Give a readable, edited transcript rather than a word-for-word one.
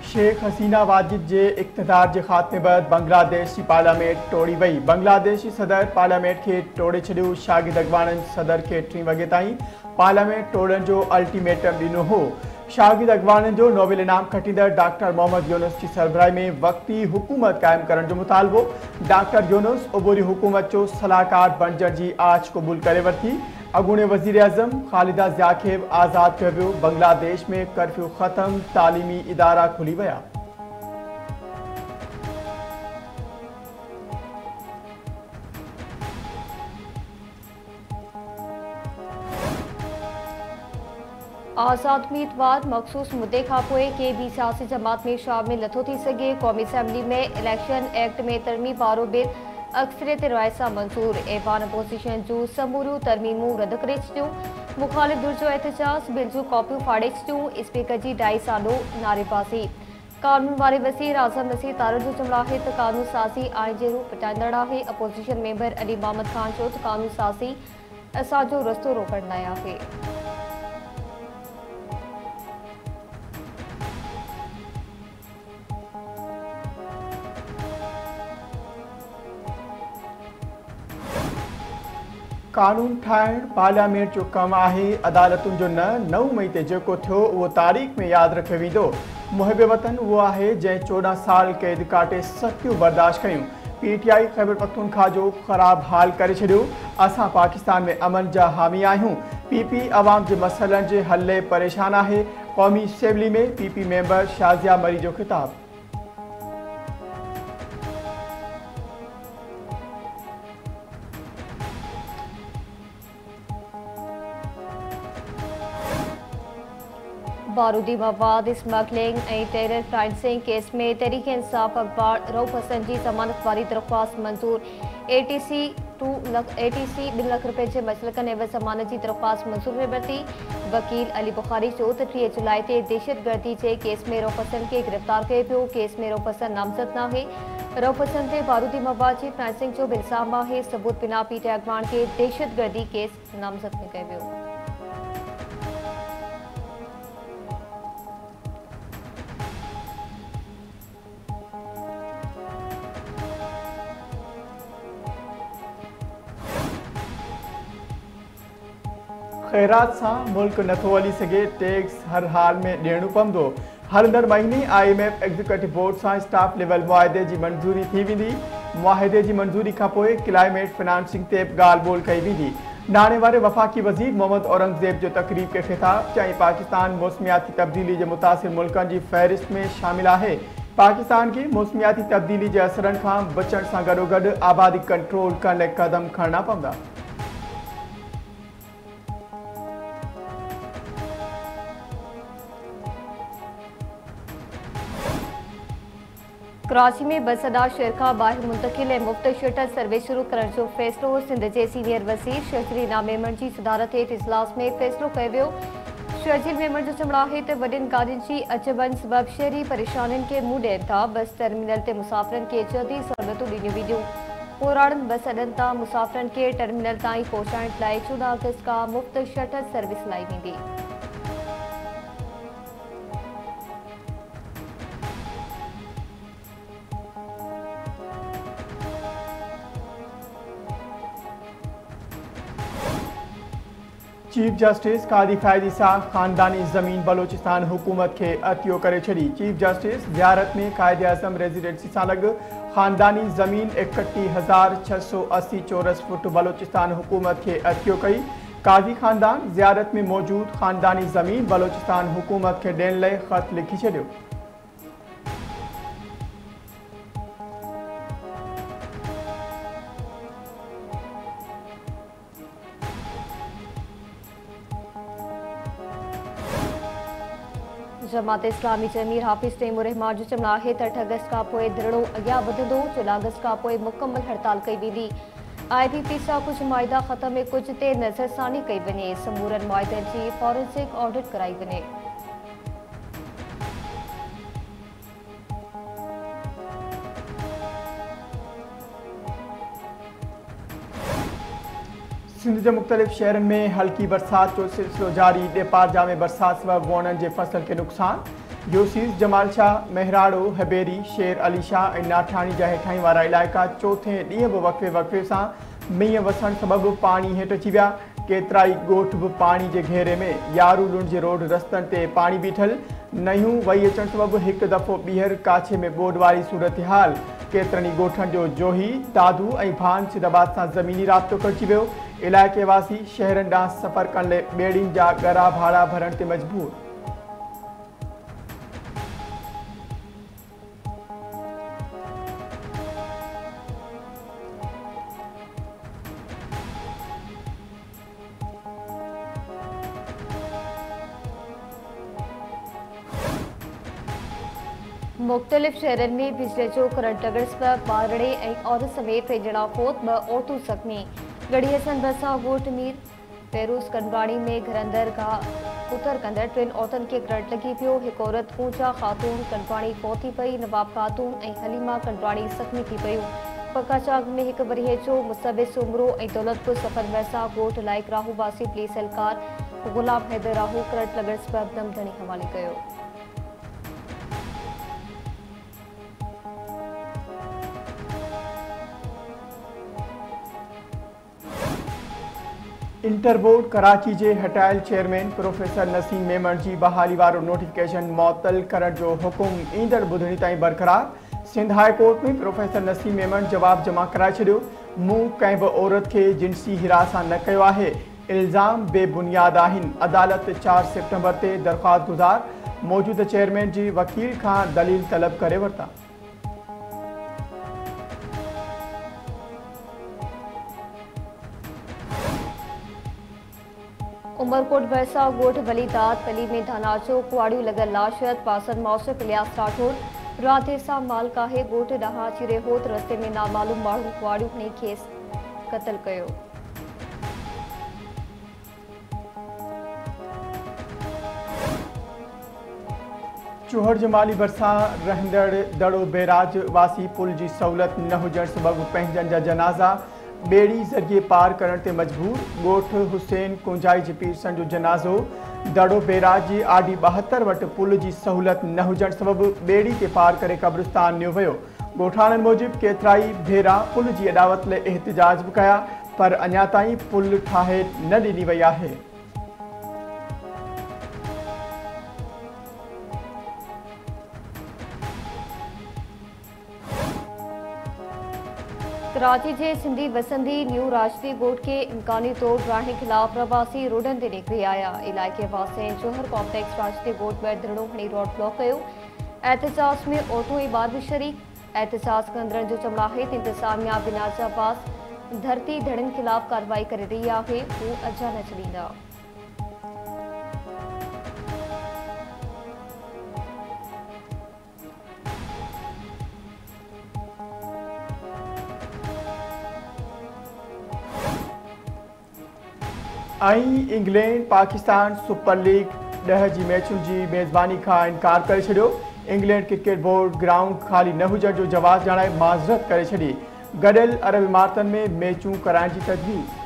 शेख हसीना वाजिद जे इक़्तिदार जे ख़ात्मे बैदि बांग्लादेशी पार्लियामेंट टोड़ी वई। बांग्लादेशी सदर पार्लियामेंट खे टोड़े छॾियो। शागिद अगवाननि सदर खे 3 वॻे ताईं पार्लियामेंट टोड़ण जो अल्टीमेटम ॾिनो हो। शागिद अगवाननि जो नोबेल इनाम खटींदड़ डॉक्टर मोहम्मद यूनुस जी सरबराही में वक़्ती हुकूमत क़ाइमु करण जो मुतालबो। डॉक्टर यूनुस उबूरी हुकूमत जो सलाहकार बणजण जी आछ क़बूल करे वरिती। अॻूणे वज़ीर आज़म ख़ालिदा ज़िया खे बि आज़ादु कयो वियो। बांग्लादेश में कर्फ्यू ख़त्म, तालीमी इदारा खुली विया। आज़ाद उम्मीदवार मखसूस मुद्दे खां पोइ के भी सियासी जमात में शामिल नथो थी सघे। क़ौमी असम्बली में इलेक्शन एक्ट में तरमीम वारो बिल अक्सरियत राय सां मंज़ूर। ऐवान अपोज़िशन जूं समूरियूं तरमीमूं रद्द करे छॾियूं। मुख़ालिफ़ धुर जो एहतजाज, बिल जूं कॉपियूं फाड़े छॾियूं। स्पीकर जी 2.5 सालो नारेबाज़ी। कानून वारे वज़ीर आज़म नसीर तारड़ जो चवणु आहे त कानून साज़ी आइन जे रूप फिटाईंदड़ आहे। अपोज़िशन मेंबर अली मोहम्मद ख़ान चयो त कानून साज़ी असांजो रस्तो रोकण लाइ आहे। कानून ठाहिण पार्लियामेंट जो कमु आहे। अदालतुनि जो न 9 मई ते जेको थियो उहो तारीख़ में यादि रखियो वेंदो। मुहिब वतन उहो आहे जंहिं 14 साल क़ैद काटे सख़्तियूं बर्दाश्त कयूं। PTI ख़ैबर पख्तूनख्वा जो ख़राब हाल करे छॾियो। असां पाकिस्तान में अमन जा हामी आहियूं। PP अवाम जे मसइलनि जे हल लाइ परेशान आहे। क़ौमी असेंबली में PP मेंबर शाज़िया मरी जो ख़िताब। बारूदी मवाद स्मगलिंग ऐं टेरर फाइनेंसिंग केस में तहरीक इंसाफ अखबार रऊफ़ हसन जी ज़मानत वारी दरख़्वास्त मंज़ूर। ATC 2 लाख रुपए जे मसलकन एवज़ ज़मानत जी दरख़्वास्त मंज़ूर में वरिती। वकील अली बुखारी चयो त 3 जुलाई ते दहशतगर्दी जे केस में रऊफ़ हसन खे गिरफ़्तार कयो पियो। केस में रऊफ़ हसन नामज़द नाहे। रऊफ़ हसन ते बारूदी मवाद जी फाइनेंसिंग जो बि इल्ज़ाम आहे। सबूत बिना PTI अगवान खे दहशतगर्दी केस नामज़द में कयो वियो। ख़ैरात सां मुल्क नथो हली सघे। टैक्स हर हाल में ॾियणो पवंदो। हलंदड़ महीने IMF एग्जीक्यूटिव बोर्ड सां स्टाफ लेवल मुआहिदे जी मंज़ूरी थी वेंदी। मुआहिदे जी मंज़ूरी खां पोइ क्लाइमेट फाइनेंसिंग ते बि ॻाल्हि ॿोल कई वेंदी। नाणे वारे वफ़ाक़ी वज़ीर मोहम्मद औरंगज़ेब जो तक़रीब खे ख़िताब। चई पाकिस्तान मौसमियाती तब्दीली जे मुतासिर मुल्कनि जी फ़हरिस्त में शामिल आहे। पाकिस्तान खे मौसमियाती तब्दीली जे असरनि खां बचण सां गॾोगॾु आबादी कंट्रोल करण लाइ क़दम खणणा पवंदा। कराची में बस अड्डा शहर खां ॿाहिरि मुंतक़िल ऐं मुफ़्त शटल सर्विस शुरू करण जो फ़ैसिलो। सिंध जे सीनियर वज़ीर शहजील इनाम मेमन जी सदारत हेठि इजलास में फ़ैसिलो कयो वियो। शहजील मेमन जो चवणु आहे त वॾियुनि गाॾियुनि जी अच वञ सबबि शहरी परेशानियुनि खे मुंहुं ॾियनि था। बस टर्मिनल ते मुसाफ़िरनि खे जल्दी सहूलियतूं ॾिनियूं वेंदियूं। पुराणनि बस अॾनि तां मुसाफ़िरनि खे टर्मिनल ताईं पहुचाइण लाइ 14 अगस्त खां मुफ़्त शटल सर्विस हलाई वेंदी। चीफ जस्टिस कादी फ़ायदी सां ख़ानदानी ज़मीन बलोचिस्तान हुकूमत के अतियो करे छड़ी। चीफ जस्टिस ज़ियारत में कायदे आज़म रेजिडेंसी सां लॻ ख़ानदानी ज़मीन 31,680 चौरस फुट बलोचिस्तान हुकूमत के अतियो कई। कादी ख़ानदान ज़ियारत में मौजूद ख़ानदानी ज़मीन बलोचिस्तान हुकूमत के ॾियण लाइ ख़त लिखी छॾियो। जमात इस्लामी जे अमीर हाफ़िज़ तैमूर रहमान जो चवणु आहे त 8 अगस्त खां पोइ धरणो अॻियां वधंदो। 14 अगस्त खां पोइ मुकमल हड़ताल कई वेंदी। IPP सां कुझु मुआहिदा ख़त्म ऐं कुझु ते नज़रसानी कई वञे। समूरनि मुआहिदनि जी फॉरेंसिक ऑडिट कराई वञे। सिंध के मुख्तलिफ़ शहरनि में हल्की बरसात जो सिलसिलो जारी। नेपार जामे बरसात सबबि वोणनि जे फसल के नुक़सान। यूसीस जमाल शाह, मेहराड़ो, हबेरी, शेर अली शाह ऐं नाठाणी जा हेठाहीं वारा इलाइक़ा चौथे ॾींहं बि वक़्फ़े सां मींहुं वसण सबबि पाणी हेठि अची विया। केतिराई ॻोठ बि पाणी जे घेरे में। यारू लुंड जे रोड रस्तनि ते पाणी बीठल। नयूं वही अचण सबबि हिकु दफ़ो ॿीहर काछे में ॿोॾ वारी सूरत-हाल। केतिरनि ई ॻोठनि जो जोही, दादू ऐं भान सिदाबाद सां ज़मीनी राब्तो कटिजी वियो। इलाइक़े वासी शहरनि ॾांहुं सफ़र करण लाइ ॿेड़ियुनि जा ॻरा भाड़ा भरण ते मजबूर। मुख़्तलिफ़ शहरनि में बिजली जो करंट लॻण सबबि ॿारड़े ऐं औरत समेत 3 ॼणा फौत, 2 औरतूं ज़ख़्मी। गढ़ी हसन भरिसां ॻोठ मीर फेरोज़ कंडवाणी में घर अंदरि खां उतर कंदड़ 3 औरतुनि खे करंट लॻी पियो। हिकु औरत पूजा ख़ातून कंडवाणी फौत थी पई। नवाब ख़ातून ऐं हलीमा कंडवाणी ज़ख़्मी थी पियूं। पकाचाग में हिकु बरिहेचो मुस्तबिस उमरो ऐं दौलतपुर सफ़र भरिसां ॻोठ लाइक़ राहू वासी पुलिस एहलकार ग़ुलाम हैदर राहू करंट लॻण सबबि दमदणी हवाले कयो। इंटरबोर्ड कराची जे हटायल चेयरमैन प्रोफेसर नसीम मेमन जी बहाली वारो नोटिफिकेशन मुअत्तल करण जो हुकुम ईंदड़ बुधणी ताईं बरक़रार। सिंध हाई कोर्ट में प्रोफेसर नसीम मेमन जवाब जमा कराए छॾियो। मूं कंहिं बि औरत खे जिनसी हिरासा न कयो आहे। इल्ज़ाम बेबुनियाद आहिनि। अदालत 4 सितंबर ते दरख़्वास्त गुज़ार मौजूदा चेयरमैन जी वकील खां दलील तलब करे वरिता। उमरकोट भरिसां ॻोठ वलीदाद पली में धानाचो कुआड़ियूं लॻल लाशत पासन मौसिफ़ इलियास राठौर राति सां मालिक आहे। ॻोठ ॾांहुं अची रहियो त रस्ते में नामालूम माण्हू कुआड़ियूं हणी खेसि क़तल कयो। चोहड़ जमाली भरिसां रहंदड़ दड़ो बैराज वासी पुल जी सहूलियत न हुजण सबबि पंहिंजनि जा जनाज़ा ॿेड़ी ज़रिए पार करण ते मजबूर। ॻोठ हुसैन कुंजाई जे पीरसन जो जनाज़ो दड़ो बैराज जी आडी 72 वटि पुल जी सहूलियत न हुजण सबबि ॿेड़ी ते पार करे कब्रिस्तान नियो वियो। ॻोठाणनि मूजिबि केतिराई भेरा पुल जी अॾावत लाइ एहतिजाज बि कया, पर अञा ताईं पुल ठाहे न ॾिनी वई आहे। कराची जे सिंधी वसंदी न्यू राजदी ॻोठ के इम्कानी तौर राहने खिलाफ प्रवासी रोडन ते निकिरी आया। इलाइक़े वासियुनि जोहर कॉम्प्लेक्स राजदी ॻोठ में धरणो खणी रोड ब्लॉक कयो। एहतजाज में औरतूं ऐं ॿार बि शरीक। एहतजाज कंदड़नि जो चवणु आहे त इंतिज़ामिया बिनाज अब्बास धरती धड़नि खिलाफ कार्रवाई करे रही आहे। हू अजा न छॾींदा। इंग्लैंड पाकिस्तान सुपर लीग 10 जी मैचुनि जी मेज़बानी खां इनकार करे छॾियो। इंग्लैंड क्रिकेट बोर्ड ग्राउंड ख़ाली न हुजण जो जवाब ॼाणाए माज़रत करे छॾी। गॾियल अरब इमारतनि में मैचूं कराइण जी तजवीज़।